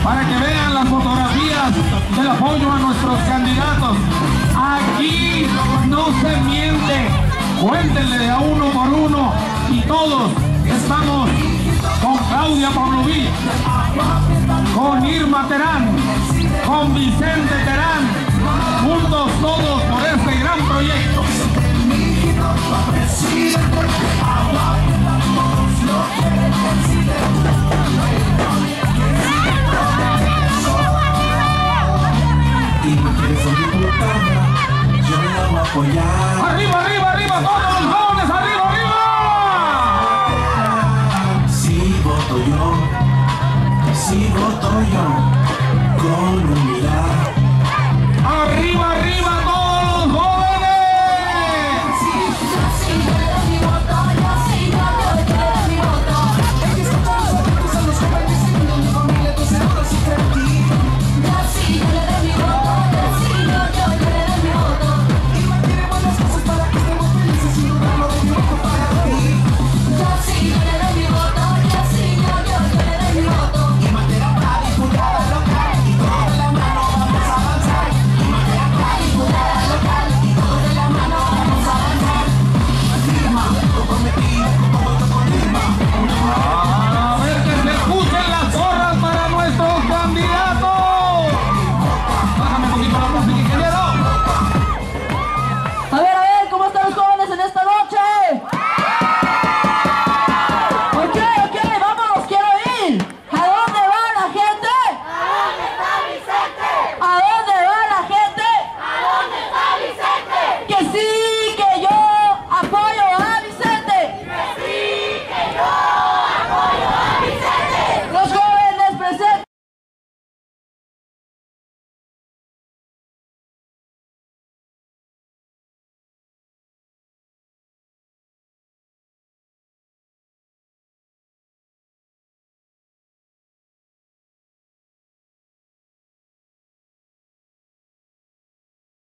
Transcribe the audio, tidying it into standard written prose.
para que vean las fotografías del apoyo a nuestros candidatos. Aquí no se miente, cuéntenle a uno por uno y todos estamos con Claudia Pavlovich, con Irma Terán, con Vicente Terán, juntos todos por este gran proyecto. Y porque soy diputada, yo la voy a apoyar. ¡Arriba, arriba, arriba! ¡Todos los jóvenes! ¡Arriba, arriba! Si voto yo, con humildad.